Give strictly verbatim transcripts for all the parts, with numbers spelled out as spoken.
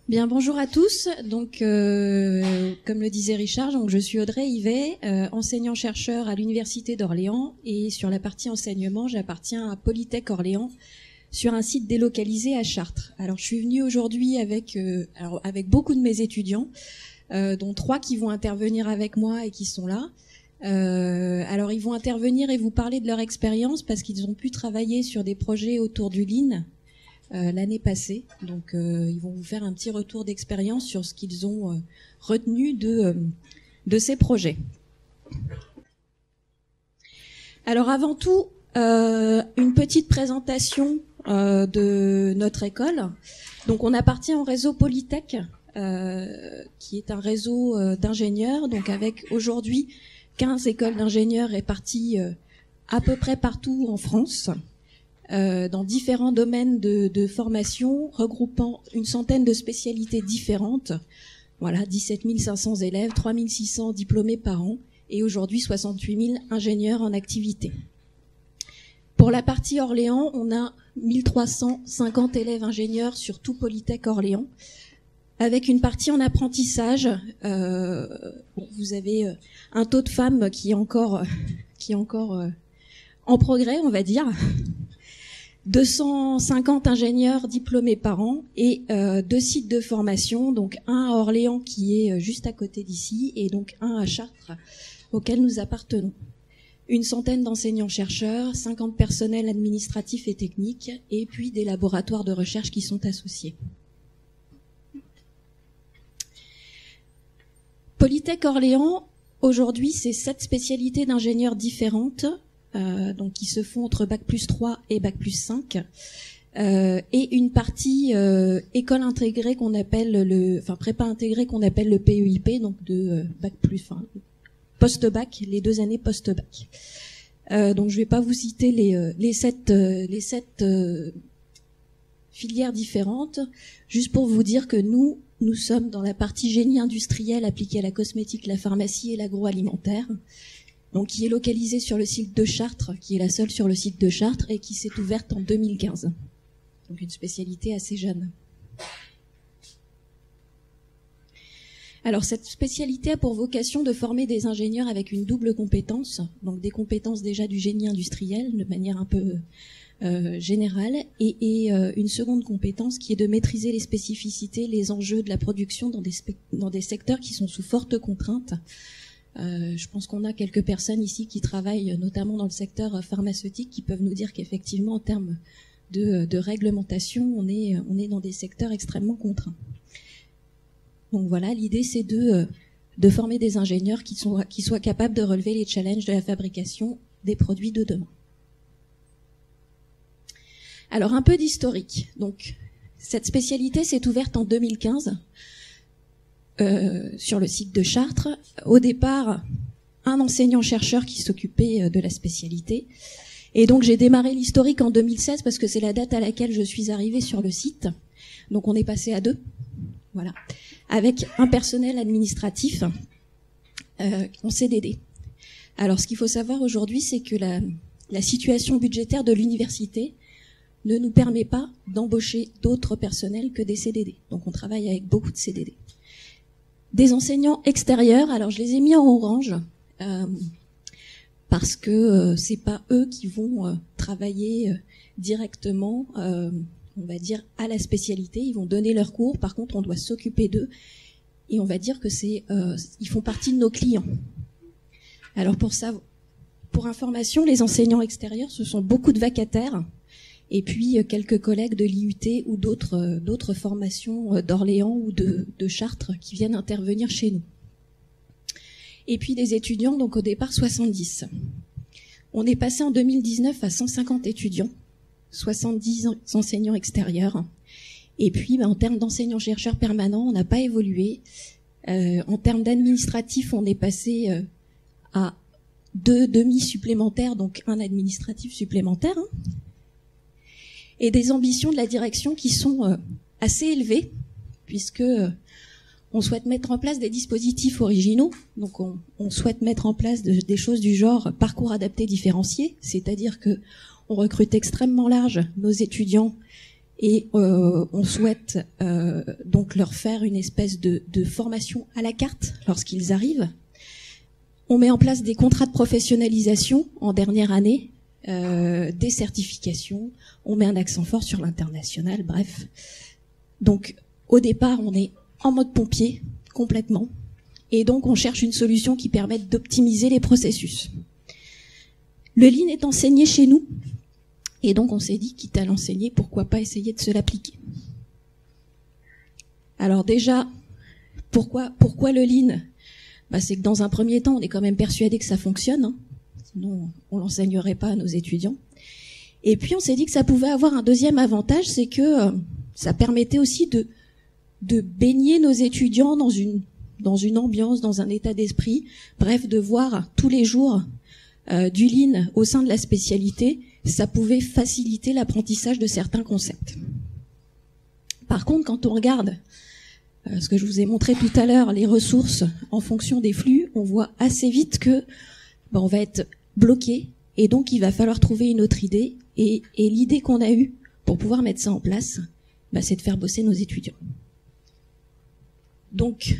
Bien, bonjour à tous. Donc, euh, comme le disait Richard, donc je suis Audrey Yvet, euh, enseignant-chercheur à l'Université d'Orléans, et sur la partie enseignement, j'appartiens à Polytech Orléans, sur un site délocalisé à Chartres. Alors, je suis venue aujourd'hui avec, euh, alors, avec beaucoup de mes étudiants, euh, dont trois qui vont intervenir avec moi et qui sont là. Euh, alors, ils vont intervenir et vous parler de leur expérience parce qu'ils ont pu travailler sur des projets autour du Lean Euh, l'année passée. Donc, euh, ils vont vous faire un petit retour d'expérience sur ce qu'ils ont euh, retenu de, euh, de ces projets. Alors, avant tout, euh, une petite présentation euh, de notre école. Donc, on appartient au réseau Polytech, euh, qui est un réseau euh, d'ingénieurs, donc avec aujourd'hui quinze écoles d'ingénieurs réparties euh, à peu près partout en France. Euh, dans différents domaines de, de formation, regroupant une centaine de spécialités différentes. Voilà, dix-sept mille cinq cents élèves, trois mille six cents diplômés par an, et aujourd'hui soixante-huit mille ingénieurs en activité. Pour la partie Orléans, on a mille trois cent cinquante élèves ingénieurs sur tout Polytech Orléans, avec une partie en apprentissage. Euh, bon, vous avez un taux de femmes qui est encore, qui est encore euh, en progrès, on va dire. deux cent cinquante ingénieurs diplômés par an et euh, deux sites de formation, donc un à Orléans qui est juste à côté d'ici et donc un à Chartres auquel nous appartenons. Une centaine d'enseignants-chercheurs, cinquante personnels administratifs et techniques et puis des laboratoires de recherche qui sont associés. Polytech Orléans, aujourd'hui, c'est sept spécialités d'ingénieurs différentes, Euh, donc qui se font entre bac plus trois et bac plus cinq, euh, et une partie euh, école intégrée qu'on appelle le, enfin prépa intégrée qu'on appelle le P E I P, donc de euh, bac plus, enfin post-bac, les deux années post-bac. Euh, donc je vais pas vous citer les euh, les sept euh, les sept euh, filières différentes, juste pour vous dire que nous nous sommes dans la partie génie industriel appliqué à la cosmétique, la pharmacie et l'agroalimentaire. Donc qui est localisée sur le site de Chartres, qui est la seule sur le site de Chartres et qui s'est ouverte en deux mille quinze. Donc une spécialité assez jeune. Alors cette spécialité a pour vocation de former des ingénieurs avec une double compétence, donc des compétences déjà du génie industriel de manière un peu euh, générale, et, et euh, une seconde compétence qui est de maîtriser les spécificités, les enjeux de la production dans des, dans des secteurs qui sont sous forte contrainte. Euh, je pense qu'on a quelques personnes ici qui travaillent notamment dans le secteur pharmaceutique qui peuvent nous dire qu'effectivement en termes de, de réglementation, on est, on est dans des secteurs extrêmement contraints. Donc voilà, l'idée c'est de, de former des ingénieurs qui, sont, qui soient capables de relever les challenges de la fabrication des produits de demain. Alors un peu d'historique. Donc cette spécialité s'est ouverte en deux mille quinze. Euh, sur le site de Chartres. Au départ, un enseignant-chercheur qui s'occupait de la spécialité. Et donc j'ai démarré l'historique en deux mille seize parce que c'est la date à laquelle je suis arrivée sur le site. Donc on est passé à deux, voilà, avec un personnel administratif euh, en C D D. Alors ce qu'il faut savoir aujourd'hui, c'est que la, la situation budgétaire de l'université ne nous permet pas d'embaucher d'autres personnels que des C D D. Donc on travaille avec beaucoup de C D D. Des enseignants extérieurs, alors je les ai mis en orange euh, parce que euh, c'est pas eux qui vont euh, travailler euh, directement, euh, on va dire à la spécialité. Ils vont donner leurs cours. Par contre, on doit s'occuper d'eux et on va dire que c'est, euh, ils font partie de nos clients. Alors pour ça, pour information, les enseignants extérieurs, ce sont beaucoup de vacataires. Et puis euh, quelques collègues de l'I U T ou d'autres euh, d'autres formations euh, d'Orléans ou de, de Chartres qui viennent intervenir chez nous. Et puis des étudiants, donc au départ soixante-dix. On est passé en deux mille dix-neuf à cent cinquante étudiants, soixante-dix enseignants extérieurs. Et puis ben, en termes d'enseignants-chercheurs permanents, on n'a pas évolué. Euh, en termes d'administratifs, on est passé euh, à deux demi supplémentaires, donc un administratif supplémentaire. Hein. Et des ambitions de la direction qui sont euh, assez élevées, puisque euh, on souhaite mettre en place des dispositifs originaux. Donc on, on souhaite mettre en place de, des choses du genre parcours adapté différencié, c'est-à-dire que on recrute extrêmement large nos étudiants Et euh, on souhaite euh, donc leur faire une espèce de, de formation à la carte lorsqu'ils arrivent. On met en place des contrats de professionnalisation en dernière année, euh, des certifications, on met un accent fort sur l'international, bref. Donc au départ, on est en mode pompier, complètement. Et donc on cherche une solution qui permette d'optimiser les processus. Le Lean est enseigné chez nous. Et donc on s'est dit, quitte à l'enseigner, pourquoi pas essayer de se l'appliquer. Alors déjà, pourquoi, pourquoi le Lean ? Bah, c'est que dans un premier temps, on est quand même persuadé que ça fonctionne, hein. Sinon on l'enseignerait pas à nos étudiants. Et puis on s'est dit que ça pouvait avoir un deuxième avantage, c'est que euh, ça permettait aussi de, de baigner nos étudiants dans une, dans une ambiance, dans un état d'esprit, bref, de voir tous les jours euh, du Lean au sein de la spécialité. Ça pouvait faciliter l'apprentissage de certains concepts. Par contre, quand on regarde euh, ce que je vous ai montré tout à l'heure, les ressources en fonction des flux, on voit assez vite que ben, on va être bloqué et donc il va falloir trouver une autre idée. Et, et l'idée qu'on a eue pour pouvoir mettre ça en place, ben, c'est de faire bosser nos étudiants. Donc,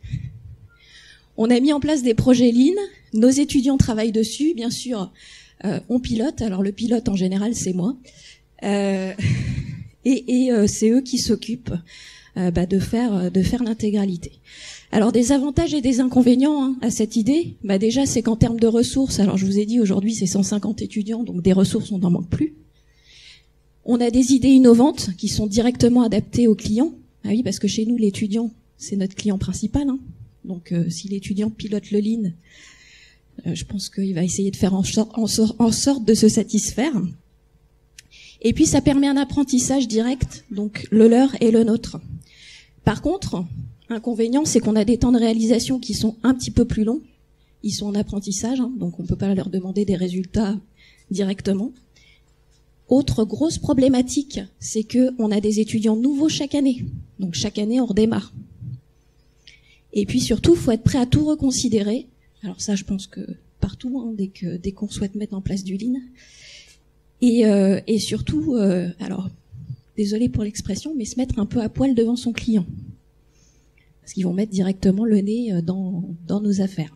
on a mis en place des projets Lean, nos étudiants travaillent dessus, bien sûr. Euh, on pilote, alors le pilote en général c'est moi, euh, et, et euh, c'est eux qui s'occupent euh, bah, de faire de faire l'intégralité. Alors des avantages et des inconvénients hein, à cette idée, bah déjà c'est qu'en termes de ressources, alors je vous ai dit aujourd'hui c'est cent cinquante étudiants, donc des ressources on n'en manque plus. On a des idées innovantes qui sont directement adaptées aux clients. Ah oui, parce que chez nous l'étudiant c'est notre client principal, hein. Donc euh, si l'étudiant pilote le Lean, Euh, je pense qu'il va essayer de faire en, sor- en, sor- en sorte de se satisfaire. Et puis ça permet un apprentissage direct, donc le leur et le nôtre. Par contre, inconvénient, c'est qu'on a des temps de réalisation qui sont un petit peu plus longs. Ils sont en apprentissage, hein, donc on peut pas leur demander des résultats directement. Autre grosse problématique, c'est que on a des étudiants nouveaux chaque année. Donc chaque année, on redémarre. Et puis surtout, faut être prêt à tout reconsidérer. Alors ça, je pense que partout, hein, dès que dès qu'on souhaite mettre en place du Lean, et euh, et surtout, euh, alors désolé pour l'expression, mais se mettre un peu à poil devant son client, parce qu'ils vont mettre directement le nez dans dans nos affaires.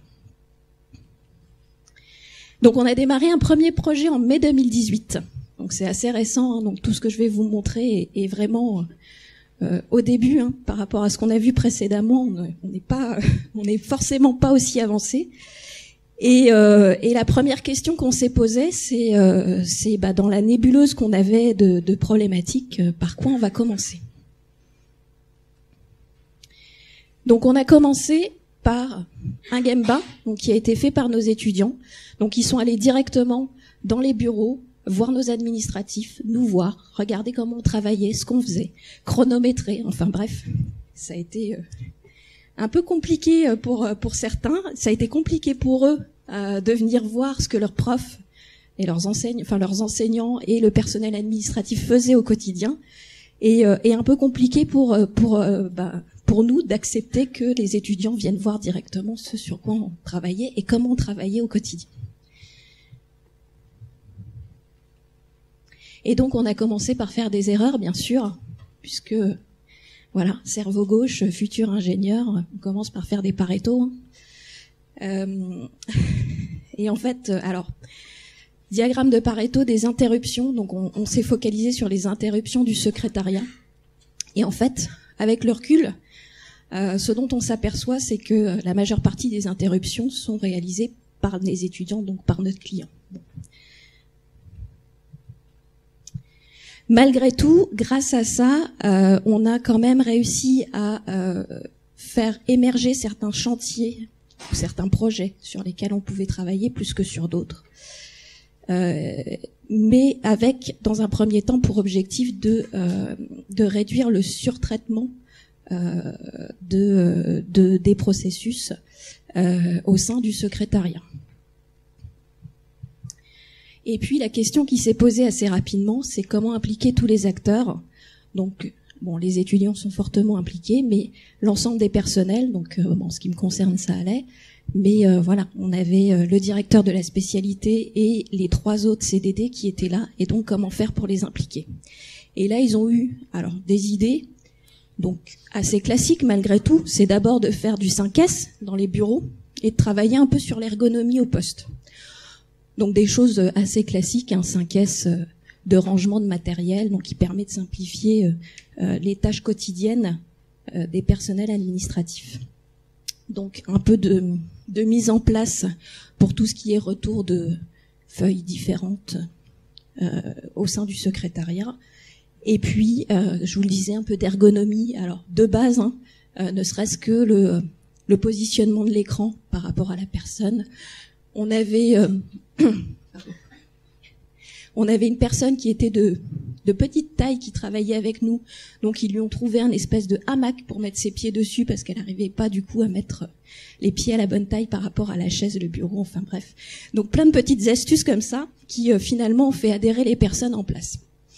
Donc on a démarré un premier projet en mai deux mille dix-huit. Donc c'est assez récent, hein, donc tout ce que je vais vous montrer est, est vraiment Euh, au début, hein, par rapport à ce qu'on a vu précédemment, on n'est pas, on n'est forcément pas aussi avancé. Et, euh, et la première question qu'on s'est posée, c'est, euh, c'est bah, dans la nébuleuse qu'on avait de, de problématiques, euh, par quoi on va commencer. Donc on a commencé par un Gemba, donc qui a été fait par nos étudiants. Donc ils sont allés directement dans les bureaux, voir nos administratifs, nous voir, regarder comment on travaillait, ce qu'on faisait, chronométrer, enfin bref, ça a été euh, un peu compliqué pour pour certains, ça a été compliqué pour eux euh, de venir voir ce que leurs profs et leurs enseignants, enfin leurs enseignants et le personnel administratif faisaient au quotidien, et, euh, et un peu compliqué pour pour euh, bah, pour nous d'accepter que les étudiants viennent voir directement ce sur quoi on travaillait et comment on travaillait au quotidien. Et donc on a commencé par faire des erreurs, bien sûr, puisque voilà, cerveau gauche, futur ingénieur, on commence par faire des Pareto. Hein. Euh, et en fait, alors diagramme de Pareto des interruptions. Donc on, on s'est focalisé sur les interruptions du secrétariat. Et en fait, avec le recul, euh, ce dont on s'aperçoit, c'est que la majeure partie des interruptions sont réalisées par les étudiants, donc par notre client. Bon. Malgré tout, grâce à ça, euh, on a quand même réussi à euh, faire émerger certains chantiers ou certains projets sur lesquels on pouvait travailler plus que sur d'autres. Euh, mais avec, dans un premier temps, pour objectif de, euh, de réduire le surtraitement euh, de, de, des processus euh, au sein du secrétariat. Et puis la question qui s'est posée assez rapidement, c'est comment impliquer tous les acteurs. Donc, bon, les étudiants sont fortement impliqués, mais l'ensemble des personnels, donc euh, bon, en ce qui me concerne, ça allait. Mais euh, voilà, on avait euh, le directeur de la spécialité et les trois autres C D D qui étaient là, et donc comment faire pour les impliquer. Et là, ils ont eu alors des idées, donc assez classiques malgré tout. C'est d'abord de faire du cinq S dans les bureaux et de travailler un peu sur l'ergonomie au poste. Donc des choses assez classiques, un cinq S de rangement de matériel, donc qui permet de simplifier euh, euh, les tâches quotidiennes euh, des personnels administratifs. Donc un peu de, de mise en place pour tout ce qui est retour de feuilles différentes euh, au sein du secrétariat. Et puis, euh, je vous le disais, un peu d'ergonomie. Alors, de base, hein, euh, ne serait-ce que le, le positionnement de l'écran par rapport à la personne. On avait, euh, on avait une personne qui était de, de petite taille qui travaillait avec nous. Donc, ils lui ont trouvé un espèce de hamac pour mettre ses pieds dessus parce qu'elle n'arrivait pas, du coup, à mettre les pieds à la bonne taille par rapport à la chaise, le bureau, enfin bref. Donc, plein de petites astuces comme ça qui, euh, finalement, ont fait adhérer les personnes en place.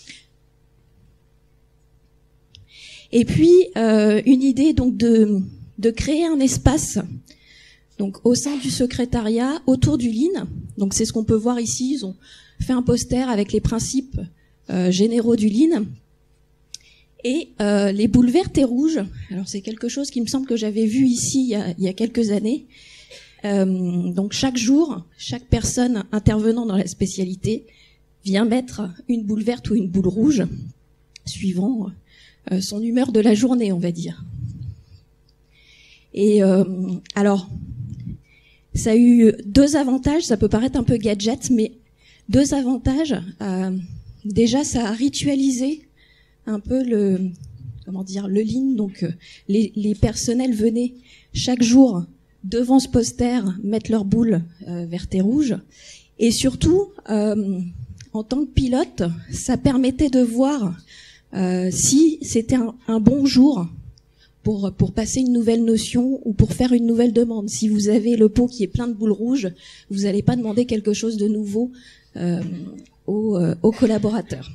Et puis euh, une idée donc de de créer un espace donc au sein du secrétariat autour du Lean. Donc c'est ce qu'on peut voir ici. Ils ont fait un poster avec les principes euh, généraux du Lean et euh, les boules vertes et rouges. Alors c'est quelque chose qui me semble que j'avais vu ici il y a, il y a quelques années. Euh, donc chaque jour, chaque personne intervenant dans la spécialité vient mettre une boule verte ou une boule rouge suivant Euh, son humeur de la journée, on va dire. Et euh, alors, ça a eu deux avantages, ça peut paraître un peu gadget, mais deux avantages. Euh, déjà, ça a ritualisé un peu le, comment dire, le Lean. Donc, euh, les, les personnels venaient chaque jour devant ce poster mettre leur boule euh, verte et rouge. Et surtout, euh, en tant que pilote, ça permettait de voir Euh, si c'était un, un bon jour pour pour passer une nouvelle notion ou pour faire une nouvelle demande. Si vous avez le pot qui est plein de boules rouges, vous n'allez pas demander quelque chose de nouveau euh, aux, euh, aux collaborateurs.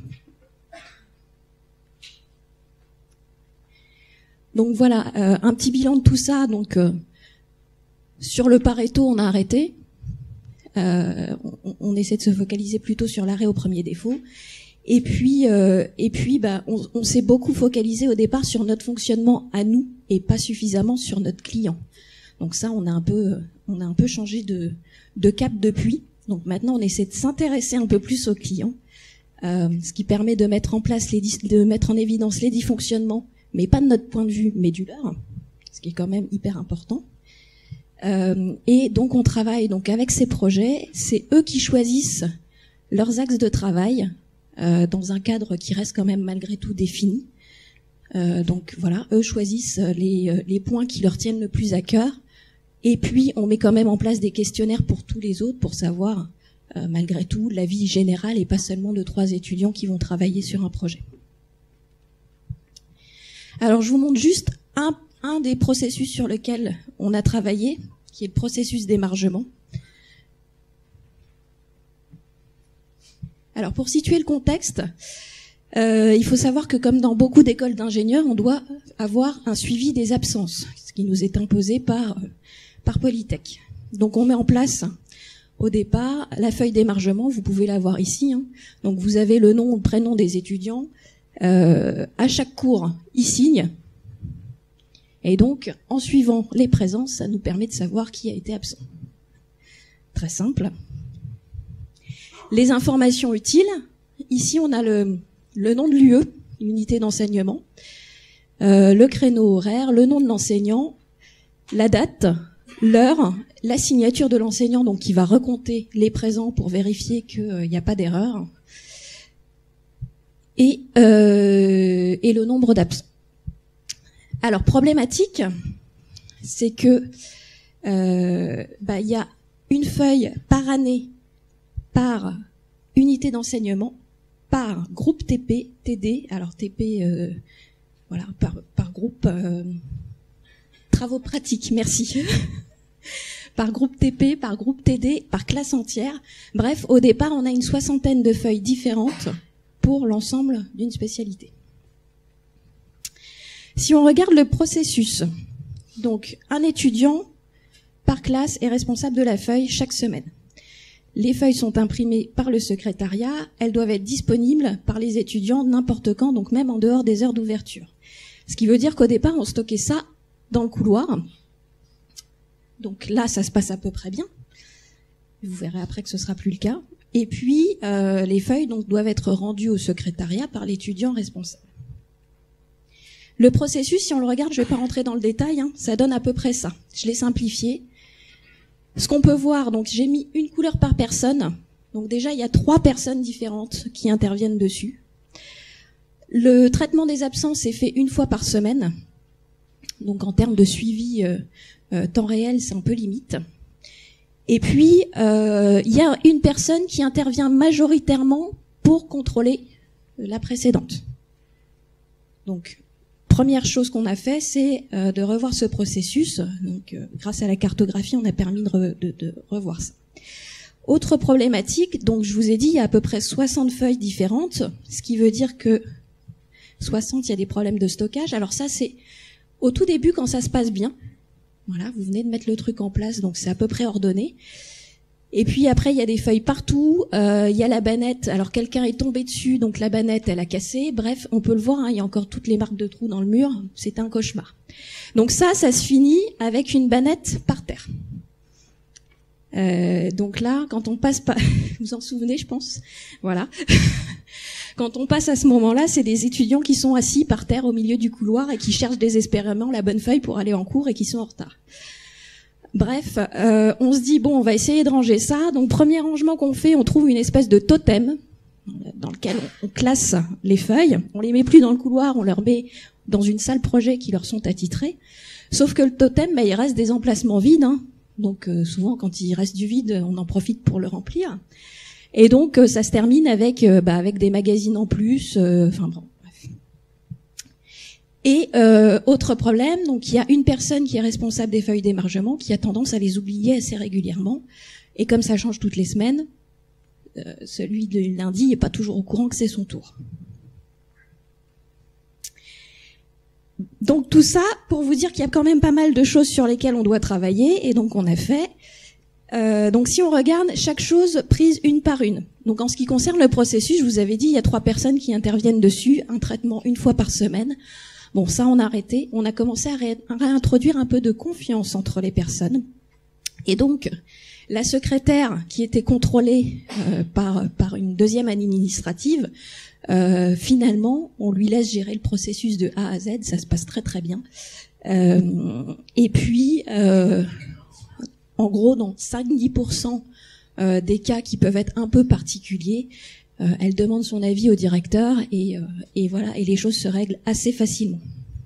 Donc voilà, euh, un petit bilan de tout ça. Donc euh, sur le Pareto, on a arrêté. Euh, on, on essaie de se focaliser plutôt sur l'arrêt au premier défaut. Et puis, euh, et puis, bah, on, on s'est beaucoup focalisé au départ sur notre fonctionnement à nous et pas suffisamment sur notre client. Donc ça, on a un peu, on a un peu changé de, de cap depuis. Donc maintenant, on essaie de s'intéresser un peu plus aux clients, euh, ce qui permet de mettre en place les, de mettre en évidence les dysfonctionnements, mais pas de notre point de vue, mais du leur, ce qui est quand même hyper important. Euh, et donc, on travaille donc avec ces projets. C'est eux qui choisissent leurs axes de travail. Euh, dans un cadre qui reste quand même malgré tout défini. Euh, donc voilà, eux choisissent les, les points qui leur tiennent le plus à cœur. Et puis on met quand même en place des questionnaires pour tous les autres pour savoir euh, malgré tout l'avis général et pas seulement de trois étudiants qui vont travailler sur un projet. Alors je vous montre juste un, un des processus sur lequel on a travaillé, qui est le processus d'émargement. Alors, pour situer le contexte, euh, il faut savoir que comme dans beaucoup d'écoles d'ingénieurs, on doit avoir un suivi des absences, ce qui nous est imposé par, par Polytech. Donc, on met en place, au départ, la feuille d'émargement, vous pouvez la voir ici. Hein. Donc, vous avez le nom, le prénom des étudiants. Euh, à chaque cours, ils signent. Et donc, en suivant les présences, ça nous permet de savoir qui a été absent. Très simple. Les informations utiles, ici on a le, le nom de l'U E, l'unité d'enseignement, euh, le créneau horaire, le nom de l'enseignant, la date, l'heure, la signature de l'enseignant, donc qui va recompter les présents pour vérifier qu'il n'y a pas d'erreur, et, euh, et le nombre d'absents. Alors, problématique, c'est que euh, bah, y a une feuille par année par unité d'enseignement, par groupe T P, T D, alors T P, euh, voilà, par, par groupe euh, travaux pratiques, merci, par groupe T P, par groupe T D, par classe entière. Bref, au départ, on a une soixantaine de feuilles différentes pour l'ensemble d'une spécialité. Si on regarde le processus, donc un étudiant par classe est responsable de la feuille chaque semaine. Les feuilles sont imprimées par le secrétariat, elles doivent être disponibles par les étudiants n'importe quand, donc même en dehors des heures d'ouverture. Ce qui veut dire qu'au départ, on stockait ça dans le couloir. Donc là, ça se passe à peu près bien. Vous verrez après que ce sera plus le cas. Et puis, euh, les feuilles donc doivent être rendues au secrétariat par l'étudiant responsable. Le processus, si on le regarde, je ne vais pas rentrer dans le détail, hein, ça donne à peu près ça. Je l'ai simplifié. Ce qu'on peut voir, donc j'ai mis une couleur par personne. Donc déjà, il y a trois personnes différentes qui interviennent dessus. Le traitement des absences est fait une fois par semaine. Donc en termes de suivi euh, euh, temps réel, c'est un peu limite. Et puis, euh, il y a une personne qui intervient majoritairement pour contrôler la précédente. Donc, première chose qu'on a fait, c'est euh, de revoir ce processus. Donc, euh, grâce à la cartographie, on a permis de, re, de, de revoir ça. Autre problématique, donc je vous ai dit, il y a à peu près soixante feuilles différentes, ce qui veut dire que soixante, il y a des problèmes de stockage. Alors ça, c'est au tout début quand ça se passe bien. Voilà, vous venez de mettre le truc en place, donc c'est à peu près ordonné. Et puis après, il y a des feuilles partout, euh, il y a la bannette, alors quelqu'un est tombé dessus, donc la bannette, elle a cassé. Bref, on peut le voir, hein, il y a encore toutes les marques de trous dans le mur, c'est un cauchemar. Donc ça, ça se finit avec une bannette par terre. Euh, donc là, quand on passe pas, vous vous en souvenez, je pense, voilà. Quand on passe à ce moment-là, c'est des étudiants qui sont assis par terre au milieu du couloir et qui cherchent désespérément la bonne feuille pour aller en cours et qui sont en retard. Bref, euh, on se dit, bon, on va essayer de ranger ça. Donc, premier rangement qu'on fait, on trouve une espèce de totem dans lequel on classe les feuilles. On les met plus dans le couloir, on leur met dans une salle projet qui leur sont attitrées. Sauf que le totem, bah, il reste des emplacements vides. Hein. Donc, euh, souvent, quand il reste du vide, on en profite pour le remplir. Et donc, euh, ça se termine avec, euh, bah, avec des magazines en plus. Euh, enfin bon, bref. Et euh, autre problème, donc il y a une personne qui est responsable des feuilles d'émargement qui a tendance à les oublier assez régulièrement. Et comme ça change toutes les semaines, euh, celui de lundi n'est pas toujours au courant que c'est son tour. Donc tout ça pour vous dire qu'il y a quand même pas mal de choses sur lesquelles on doit travailler. Et donc on a fait... Euh, donc si on regarde chaque chose prise une par une. Donc en ce qui concerne le processus, je vous avais dit, il y a trois personnes qui interviennent dessus, un traitement une fois par semaine. Bon, ça on a arrêté. On a commencé à, ré à réintroduire un peu de confiance entre les personnes. Et donc la secrétaire qui était contrôlée euh, par, par une deuxième administrative, euh, finalement on lui laisse gérer le processus de A à Z, ça se passe très très bien. Euh, et puis... Euh, En gros, dans cinq à dix pour cent euh, des cas qui peuvent être un peu particuliers, euh, elle demande son avis au directeur et, euh, et voilà, et les choses se règlent assez facilement.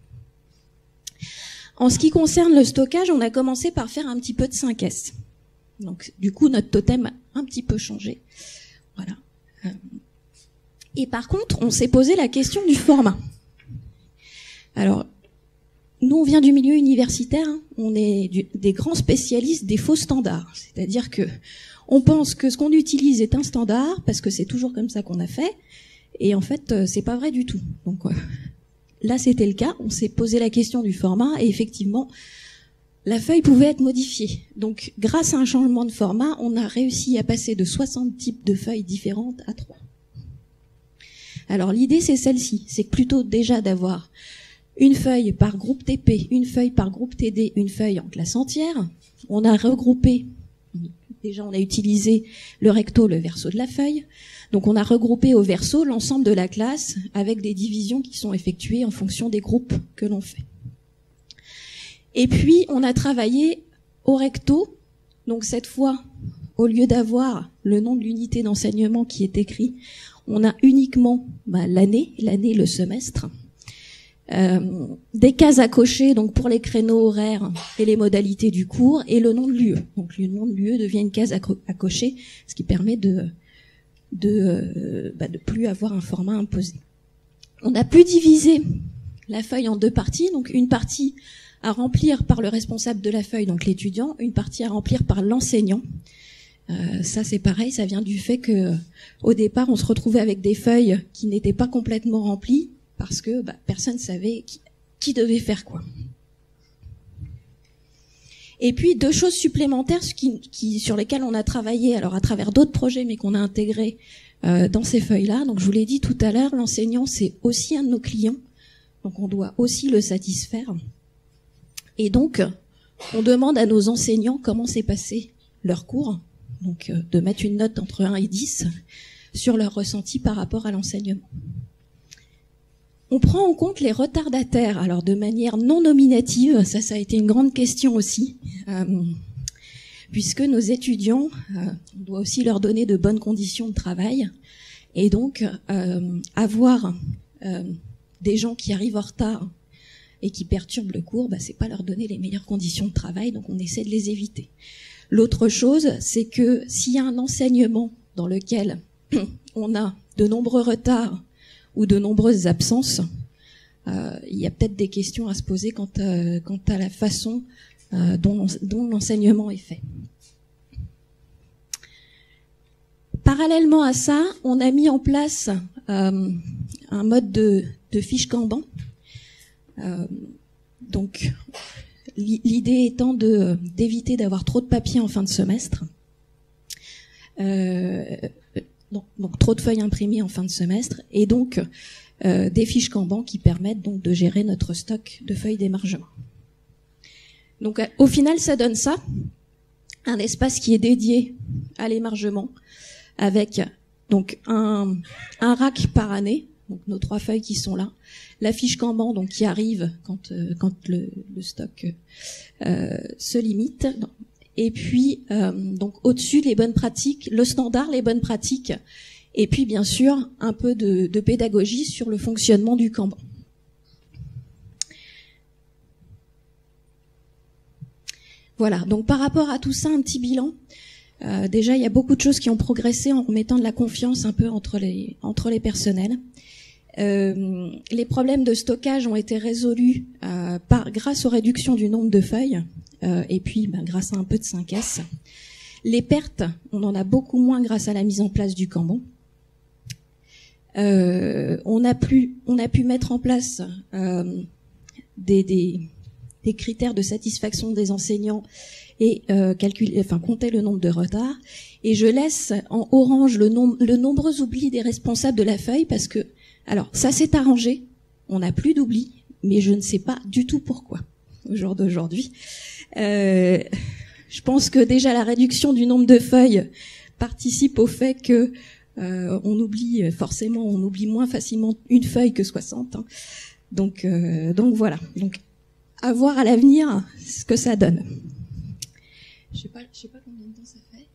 En ce qui concerne le stockage, on a commencé par faire un petit peu de cinq S. Donc, du coup, notre totem a un petit peu changé. Voilà. Euh, et par contre, on s'est posé la question du format. Alors, nous, on vient du milieu universitaire, hein. On est du, des grands spécialistes des faux standards. C'est-à-dire que on pense que ce qu'on utilise est un standard, parce que c'est toujours comme ça qu'on a fait, et en fait, euh, c'est pas vrai du tout. Donc euh, là, c'était le cas, on s'est posé la question du format, et effectivement, la feuille pouvait être modifiée. Donc, grâce à un changement de format, on a réussi à passer de soixante types de feuilles différentes à trois. Alors, l'idée, c'est celle-ci, c'est plutôt déjà d'avoir une feuille par groupe T P, une feuille par groupe T D, une feuille en classe entière. On a regroupé, déjà on a utilisé le recto, le verso de la feuille. Donc on a regroupé au verso l'ensemble de la classe avec des divisions qui sont effectuées en fonction des groupes que l'on fait. Et puis on a travaillé au recto. Donc cette fois, au lieu d'avoir le nom de l'unité d'enseignement qui est écrit, on a uniquement bah, l'année, l'année, le semestre. Euh, des cases à cocher donc pour les créneaux horaires et les modalités du cours et le nom de l'U E. Donc le nom de l'U E devient une case à, co à cocher, ce qui permet de de, euh, bah, de plus avoir un format imposé. On a pu diviser la feuille en deux parties, donc une partie à remplir par le responsable de la feuille, donc l'étudiant, une partie à remplir par l'enseignant. Euh, ça c'est pareil, ça vient du fait que au départ on se retrouvait avec des feuilles qui n'étaient pas complètement remplies, parce que bah, personne ne savait qui, qui devait faire quoi. Et puis deux choses supplémentaires qui, qui, sur lesquelles on a travaillé, alors à travers d'autres projets, mais qu'on a intégrés euh, dans ces feuilles-là. Donc je vous l'ai dit tout à l'heure, l'enseignant c'est aussi un de nos clients, donc on doit aussi le satisfaire. Et donc on demande à nos enseignants comment s'est passé leur cours, donc euh, de mettre une note entre un et dix sur leur ressenti par rapport à l'enseignement. On prend en compte les retardataires, alors de manière non nominative, ça, ça a été une grande question aussi, euh, puisque nos étudiants, euh, on doit aussi leur donner de bonnes conditions de travail, et donc euh, avoir euh, des gens qui arrivent en retard et qui perturbent le cours, bah, c'est pas leur donner les meilleures conditions de travail, donc on essaie de les éviter. L'autre chose, c'est que s'il y a un enseignement dans lequel on a de nombreux retards ou de nombreuses absences, euh, il y a peut-être des questions à se poser quant à, quant à la façon euh, dont, dont l'enseignement est fait. Parallèlement à ça, on a mis en place euh, un mode de, de fiche Kanban. Euh, donc, l'idée étant de d'éviter d'avoir trop de papier en fin de semestre. Euh, Donc, donc trop de feuilles imprimées en fin de semestre, et donc euh, des fiches Kanban qui permettent donc de gérer notre stock de feuilles d'émargement. Donc euh, au final, ça donne ça, un espace qui est dédié à l'émargement, avec donc un, un rack par année, donc nos trois feuilles qui sont là, la fiche Kanban donc qui arrive quand euh, quand le, le stock euh, se limite. Et puis, euh, donc au-dessus, les bonnes pratiques, le standard, les bonnes pratiques, et puis bien sûr, un peu de, de pédagogie sur le fonctionnement du Kanban. Voilà, donc par rapport à tout ça, un petit bilan. Euh, déjà, il y a beaucoup de choses qui ont progressé en remettant de la confiance un peu entre les, entre les personnels. Euh, les problèmes de stockage ont été résolus euh, par, grâce aux réductions du nombre de feuilles. Euh, et puis, ben, grâce à un peu de cinq S. Les pertes, on en a beaucoup moins grâce à la mise en place du Kanban. Euh, on a pu, on a pu mettre en place euh, des, des, des critères de satisfaction des enseignants et euh, calculer, enfin compter le nombre de retards. Et je laisse en orange le, nom, le nombreux oubli des responsables de la feuille parce que, alors, ça s'est arrangé, on n'a plus d'oubli, mais je ne sais pas du tout pourquoi au jour d'aujourd'hui. Euh, je pense que déjà la réduction du nombre de feuilles participe au fait que euh, on oublie forcément, on oublie moins facilement une feuille que soixante. Hein. Donc, euh, donc voilà. Donc, à voir à l'avenir ce que ça donne. Je sais pas, je sais pas combien de temps ça fait.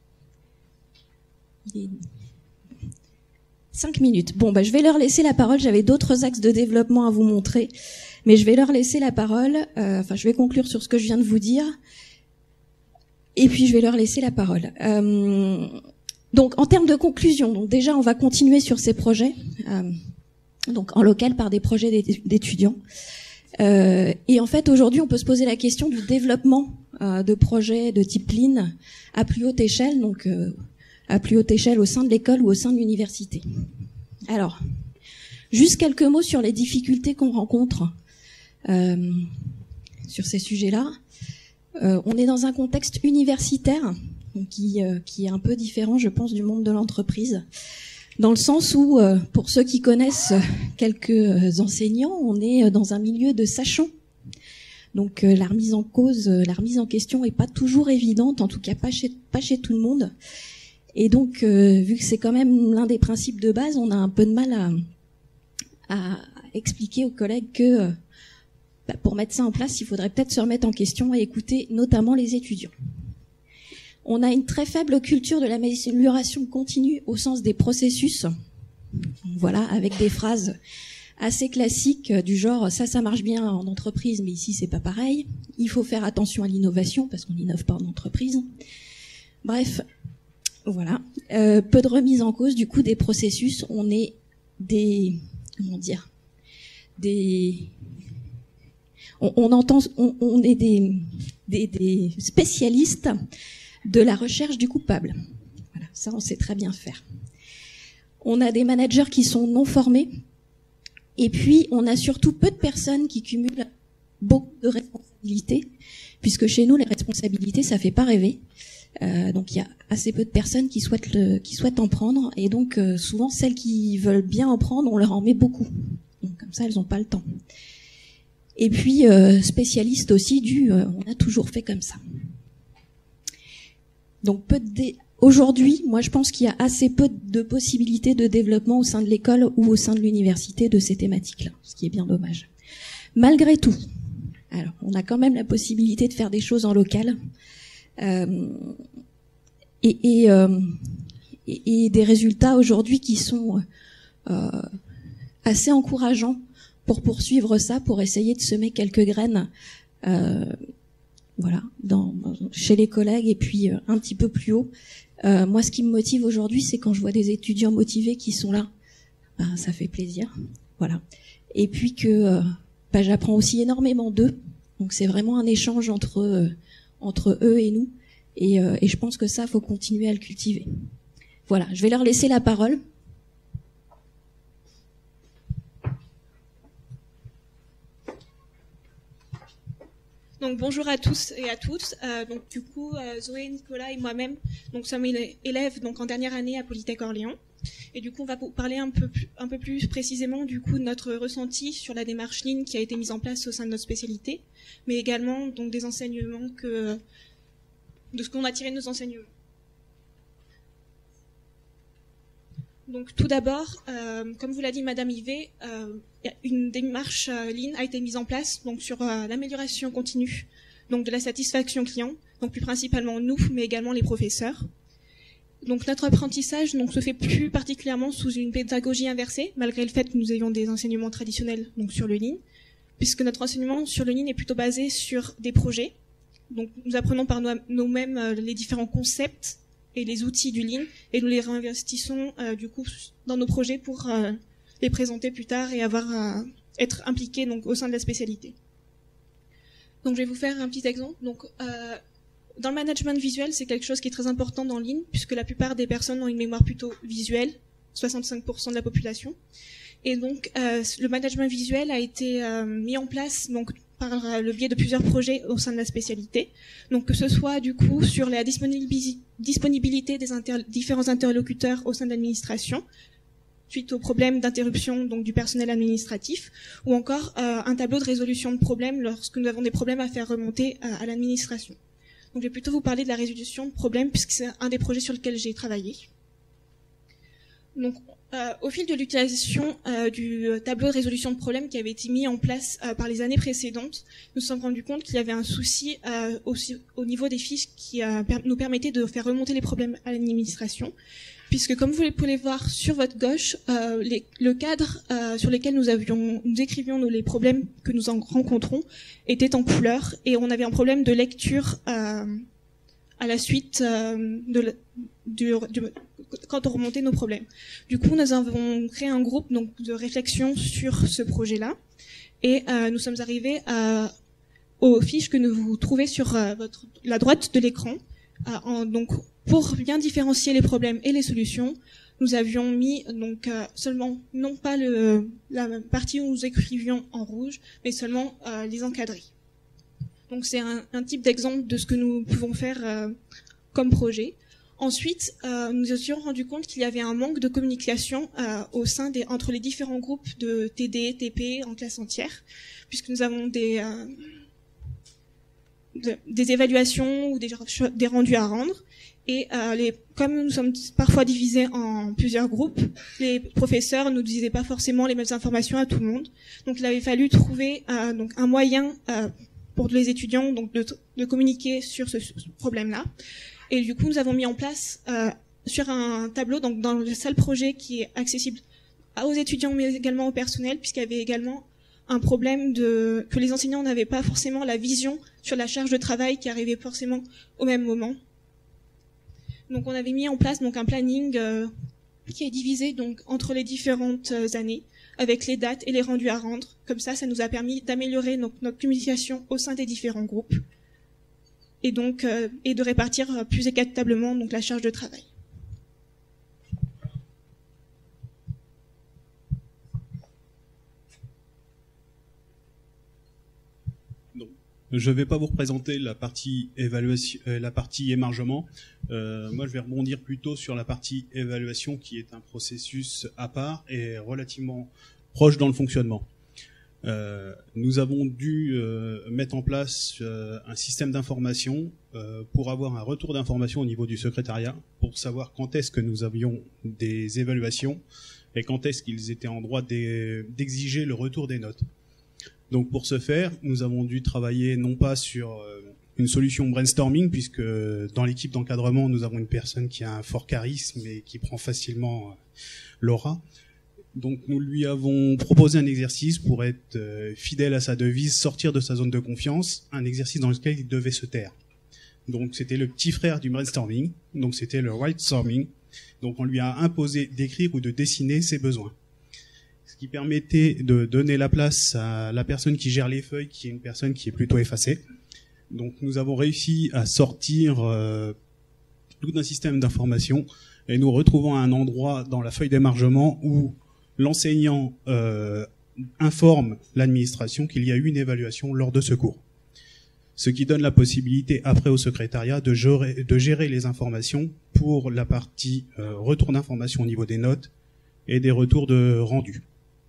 Il est cinq minutes. Bon, bah je vais leur laisser la parole. J'avais d'autres axes de développement à vous montrer. Mais je vais leur laisser la parole, euh, enfin je vais conclure sur ce que je viens de vous dire, et puis je vais leur laisser la parole. Euh, donc en termes de conclusion, donc déjà on va continuer sur ces projets, euh, donc en local par des projets d'étudiants. Euh, et en fait aujourd'hui on peut se poser la question du développement euh, de projets de type Lean à plus haute échelle, donc euh, à plus haute échelle au sein de l'école ou au sein de l'université. Alors, juste quelques mots sur les difficultés qu'on rencontre Euh, sur ces sujets-là. Euh, on est dans un contexte universitaire qui, euh, qui est un peu différent, je pense, du monde de l'entreprise, dans le sens où, euh, pour ceux qui connaissent quelques enseignants, on est dans un milieu de sachants. Donc euh, la remise en cause, la remise en question est pas toujours évidente, en tout cas pas chez, pas chez tout le monde. Et donc, euh, vu que c'est quand même l'un des principes de base, on a un peu de mal à, à expliquer aux collègues que euh, pour mettre ça en place, il faudrait peut-être se remettre en question et écouter notamment les étudiants. On a une très faible culture de l'amélioration continue au sens des processus. Voilà, avec des phrases assez classiques du genre « ça, ça marche bien en entreprise, mais ici, c'est pas pareil. Il faut faire attention à l'innovation parce qu'on n'innove pas en entreprise. » Bref, voilà. Euh, peu de remise en cause du coup des processus. On est des... comment dire des... On, on entend, on, on est des, des, des spécialistes de la recherche du coupable. Voilà, ça, on sait très bien faire. On a des managers qui sont non formés. Et puis, on a surtout peu de personnes qui cumulent beaucoup de responsabilités, puisque chez nous, les responsabilités, ça fait pas rêver. Euh, donc il y a assez peu de personnes qui souhaitent le, qui souhaitent en prendre, et donc euh, souvent celles qui veulent bien en prendre, on leur en met beaucoup. Donc comme ça, elles n'ont pas le temps. Et puis euh, spécialiste aussi du, euh, on a toujours fait comme ça. Donc peu de dé... aujourd'hui, moi je pense qu'il y a assez peu de possibilités de développement au sein de l'école ou au sein de l'université de ces thématiques-là, ce qui est bien dommage. Malgré tout, alors on a quand même la possibilité de faire des choses en local. Euh, et, et, euh, et, et des résultats aujourd'hui qui sont euh, assez encourageants pour poursuivre ça, pour essayer de semer quelques graines, euh, voilà, dans, chez les collègues et puis euh, un petit peu plus haut. Euh, moi, ce qui me motive aujourd'hui, c'est quand je vois des étudiants motivés qui sont là, ben, ça fait plaisir, voilà. Et puis que euh, ben, j'apprends aussi énormément d'eux, donc c'est vraiment un échange entre euh, entre eux et nous, et, euh, et je pense que ça, faut continuer à le cultiver. Voilà, je vais leur laisser la parole. Donc bonjour à tous et à toutes. Euh, donc du coup, euh, Zoé, Nicolas et moi-même, donc sommes élèves donc en dernière année à Polytech Orléans. Et du coup, on va vous parler un peu plus, un peu plus précisément du coup de notre ressenti sur la démarche Lean qui a été mise en place au sein de notre spécialité, mais également donc des enseignements que de ce qu'on a tiré de nos enseignements. Donc tout d'abord, euh, comme vous l'a dit Madame Yvet, euh, une démarche euh, Lean a été mise en place donc sur euh, l'amélioration continue donc de la satisfaction client, donc plus principalement nous, mais également les professeurs. Donc notre apprentissage donc se fait plus particulièrement sous une pédagogie inversée, malgré le fait que nous ayons des enseignements traditionnels donc sur le Lean, puisque notre enseignement sur le Lean est plutôt basé sur des projets. Donc nous apprenons par nous-mêmes euh, les différents concepts et les outils du Lean, et nous les réinvestissons euh, du coup dans nos projets pour euh, les présenter plus tard et avoir euh, être impliqués donc au sein de la spécialité. Donc je vais vous faire un petit exemple. Donc euh, dans le management visuel, c'est quelque chose qui est très important dans Lean, puisque la plupart des personnes ont une mémoire plutôt visuelle, soixante-cinq pour cent de la population. Et donc euh, le management visuel a été euh, mis en place donc par le biais de plusieurs projets au sein de la spécialité. Donc que ce soit du coup sur la disponibilité des inter différents interlocuteurs au sein de l'administration, suite aux problèmes d'interruption donc du personnel administratif, ou encore euh, un tableau de résolution de problèmes lorsque nous avons des problèmes à faire remonter euh, à l'administration. Donc je vais plutôt vous parler de la résolution de problèmes puisque c'est un des projets sur lesquels j'ai travaillé. Donc euh, au fil de l'utilisation euh, du tableau de résolution de problèmes qui avait été mis en place euh, par les années précédentes, nous nous sommes rendus compte qu'il y avait un souci euh, aussi, au niveau des fiches qui euh, per nous permettait de faire remonter les problèmes à l'administration, puisque comme vous pouvez voir sur votre gauche, euh, les, le cadre euh, sur lequel nous avions, nous écrivions nous, les problèmes que nous en rencontrons était en couleur, et on avait un problème de lecture euh, à la suite euh, de la, du, du, quand on remontait nos problèmes. Du coup, nous avons créé un groupe donc de réflexion sur ce projet-là, et euh, nous sommes arrivés à, aux fiches que vous trouvez sur euh, votre, la droite de l'écran. Euh, en, donc, pour bien différencier les problèmes et les solutions, nous avions mis donc euh, seulement non pas le, la partie où nous écrivions en rouge, mais seulement euh, les encadrés. Donc c'est un, un type d'exemple de ce que nous pouvons faire euh, comme projet. Ensuite, euh, nous nous étions rendus compte qu'il y avait un manque de communication euh, au sein des, entre les différents groupes de T D, T P en classe entière, puisque nous avons des, euh, de, des évaluations ou des, des rendus à rendre. Et euh, les, comme nous sommes parfois divisés en plusieurs groupes, les professeurs ne nous disaient pas forcément les mêmes informations à tout le monde. Donc il avait fallu trouver euh, donc un moyen euh, pour les étudiants donc de, de communiquer sur ce, ce problème-là. Et du coup, nous avons mis en place euh, sur un tableau, donc dans le seul projet qui est accessible aux étudiants, mais également au personnel, puisqu'il y avait également un problème de que les enseignants n'avaient pas forcément la vision sur la charge de travail qui arrivait forcément au même moment. Donc, on avait mis en place donc un planning euh, qui est divisé donc entre les différentes euh, années, avec les dates et les rendus à rendre. Comme ça, ça nous a permis d'améliorer notre communication au sein des différents groupes, et donc euh, et de répartir plus équitablement donc la charge de travail. Non. Je ne vais pas vous représenter la partie évaluation, euh, la partie émargement. Euh, moi, je vais rebondir plutôt sur la partie évaluation, qui est un processus à part et relativement proche dans le fonctionnement. Euh, nous avons dû euh, mettre en place euh, un système d'information euh, pour avoir un retour d'information au niveau du secrétariat, pour savoir quand est-ce que nous avions des évaluations et quand est-ce qu'ils étaient en droit d'exiger le retour des notes. Donc pour ce faire, nous avons dû travailler non pas sur euh, une solution brainstorming, puisque dans l'équipe d'encadrement, nous avons une personne qui a un fort charisme et qui prend facilement euh, l'aura. Donc nous lui avons proposé un exercice pour être euh, fidèle à sa devise, sortir de sa zone de confiance, un exercice dans lequel il devait se taire. Donc c'était le petit frère du brainstorming, donc c'était le whitestorming. Donc on lui a imposé d'écrire ou de dessiner ses besoins. Ce qui permettait de donner la place à la personne qui gère les feuilles, qui est une personne qui est plutôt effacée. Donc nous avons réussi à sortir euh, tout un système d'information et nous retrouvons à un endroit dans la feuille d'émargement où l'enseignant euh, informe l'administration qu'il y a eu une évaluation lors de ce cours. Ce qui donne la possibilité après au secrétariat de gérer, de gérer les informations pour la partie euh, retour d'information au niveau des notes et des retours de rendu.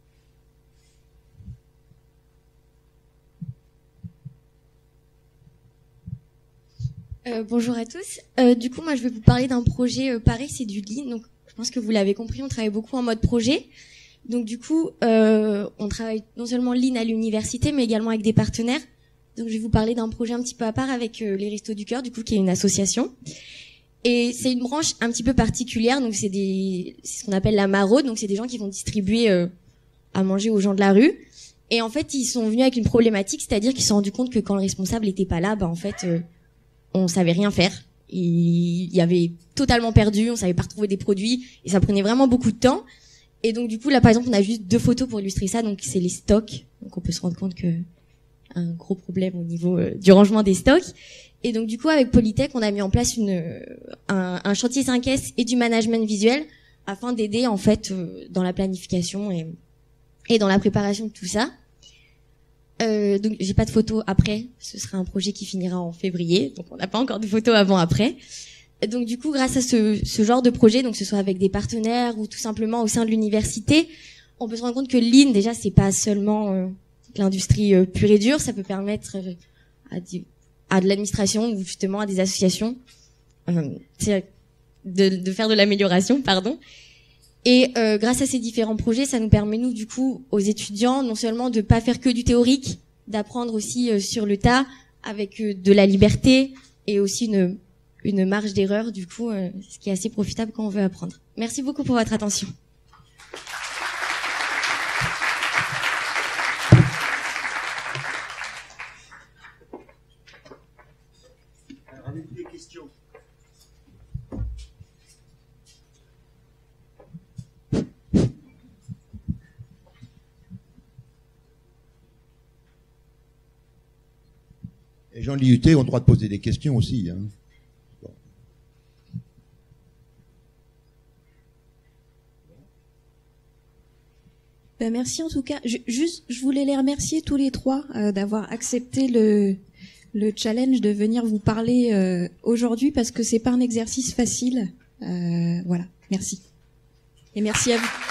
Euh, bonjour à tous. Euh, du coup, moi, je vais vous parler d'un projet euh, pareil, c'est du Lean. Donc, je pense que vous l'avez compris, on travaille beaucoup en mode projet. Donc, du coup, euh, on travaille non seulement Lean à l'université, mais également avec des partenaires. Donc, je vais vous parler d'un projet un petit peu à part avec euh, les Restos du Cœur, du coup, qui est une association. Et c'est une branche un petit peu particulière. Donc, c'est des, c'est ce qu'on appelle la maraude. Donc, c'est des gens qui vont distribuer euh, à manger aux gens de la rue. Et en fait, ils sont venus avec une problématique, c'est-à-dire qu'ils se sont rendus compte que quand le responsable était pas là, bah en fait, euh, on savait rien faire. Il y avait totalement perdu, on savait pas retrouver des produits et ça prenait vraiment beaucoup de temps. Et donc du coup là par exemple on a juste deux photos pour illustrer ça, donc c'est les stocks. Donc on peut se rendre compte que un gros problème au niveau euh, du rangement des stocks. Et donc du coup avec Polytech on a mis en place une un, un chantier cinq S et du management visuel afin d'aider en fait euh, dans la planification et et dans la préparation de tout ça. Euh, donc j'ai pas de photos après, ce sera un projet qui finira en février, donc on n'a pas encore de photos avant après. Donc du coup grâce à ce, ce genre de projet, donc que ce soit avec des partenaires ou tout simplement au sein de l'université, on peut se rendre compte que Lean déjà c'est pas seulement euh, l'industrie euh, pure et dure, ça peut permettre euh, à, di- à de l'administration ou justement à des associations euh, de, de faire de l'amélioration, pardon. Et euh, grâce à ces différents projets, ça nous permet nous du coup aux étudiants non seulement de pas faire que du théorique, d'apprendre aussi euh, sur le tas avec euh, de la liberté et aussi une une marge d'erreur du coup, euh, ce qui est assez profitable quand on veut apprendre. Merci beaucoup pour votre attention. Alors, avez-vous des questions ? Les gens de l'I U T ont le droit de poser des questions aussi. Hein. Bon. Ben merci en tout cas. Je, juste, je voulais les remercier tous les trois euh, d'avoir accepté le, le challenge de venir vous parler euh, aujourd'hui parce que c'est pas un exercice facile. Euh, voilà, merci. Et merci à vous.